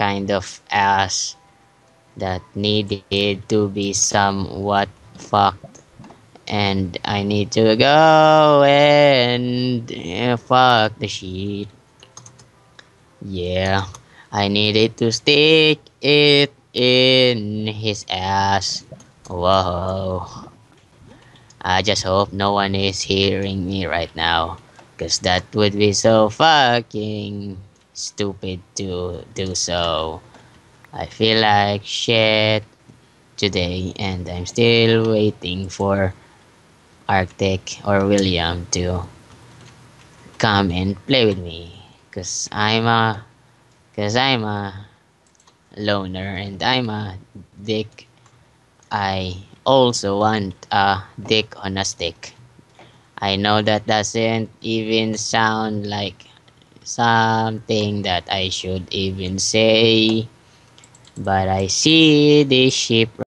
kind of ass that needed to be somewhat fucked, and I need to go and fuck the shit. Yeah, I needed to stick it in his ass. Whoa. I just hope no one is hearing me right now, because that would be so fucking stupid to do so. I feel like shit today, and I'm still waiting for Arctic or William to come and play with me, cause I'm a loner and I'm a dick. I also want a dick on a stick. I know that doesn't even sound like something that I should even say, but I see this ship